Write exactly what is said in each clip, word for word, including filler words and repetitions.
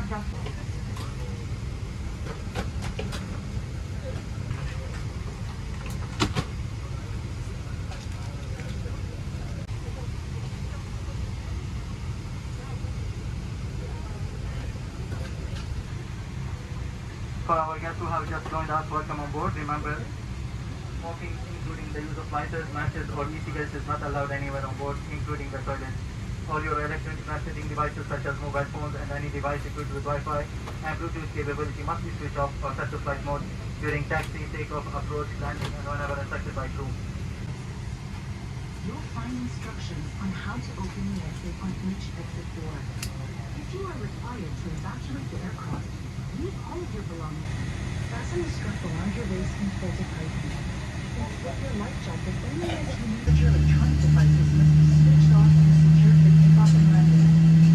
For our guests who have just joined us, welcome on board. Remember, smoking, including the use of lighters, matches, or e-cigarettes is not allowed anywhere on board, including the toilets. All your electronic transmitting devices such as mobile phones and any device equipped with Wi-Fi and Bluetooth capability must be switched off or set to flight mode during taxi, takeoff, approach, landing, and whenever instructed by crew. You'll find instructions on how to open the exit on each exit door. If you are required to evacuate the aircraft, leave all of your belongings. Fasten the strap around your waist and fold it tightly. And slip your life jacket only as you need. Your electronic devices must be switched off and secured for takeoff and landing.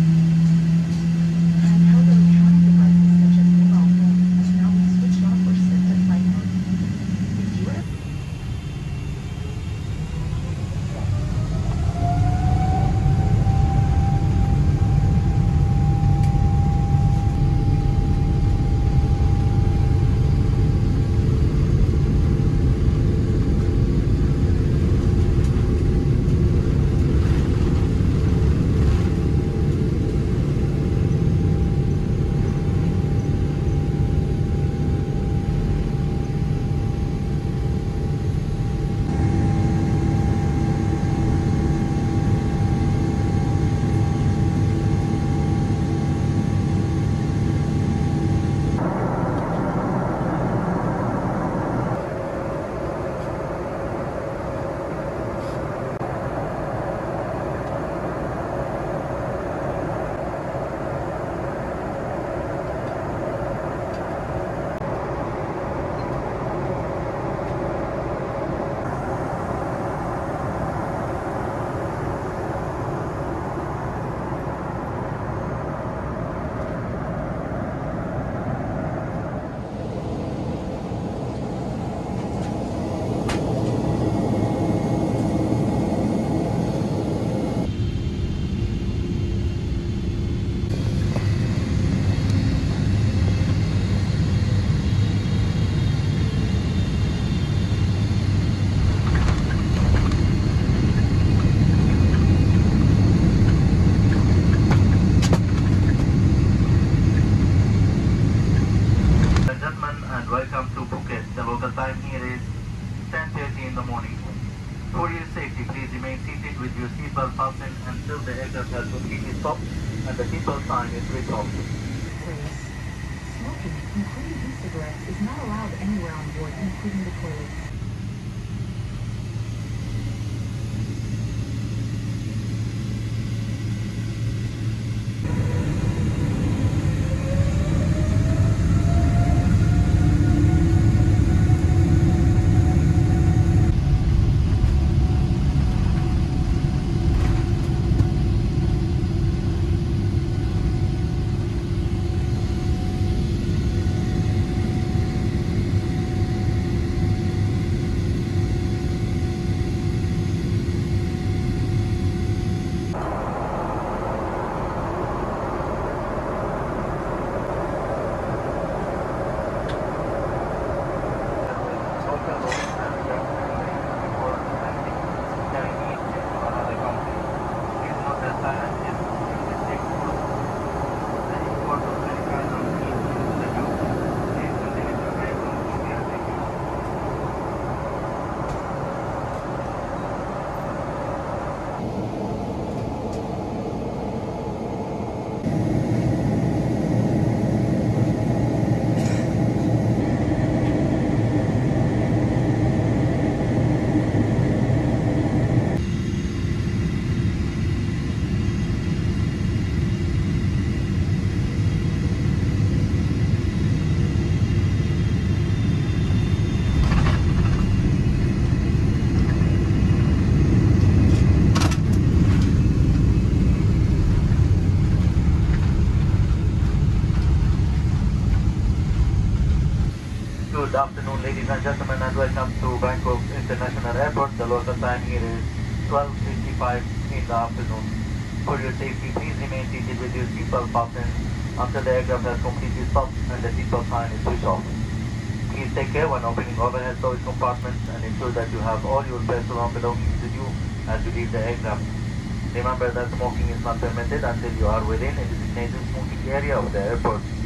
Handheld electronic devices such as mobile phones must now be switched off or set to flight mode. If you are welcome to Phuket. The local time here is ten thirty in the morning. For your safety, please remain seated with your seatbelt fastened until the aircraft has completely stopped and the seatbelt sign is switched off. Smoking, including e-cigarettes, is not allowed anywhere on board, including the toilets. Good afternoon, ladies and gentlemen, and welcome to Bangkok International Airport. The local time here is twelve fifty-five in the afternoon. For your safety, please remain seated with your seatbelt fastened until the aircraft has completely stopped and the seatbelt sign is switched off. Please take care when opening overhead storage compartments and ensure that you have all your personal belongings with you as you leave the aircraft. Remember that smoking is not permitted until you are within a designated smoking area of the airport.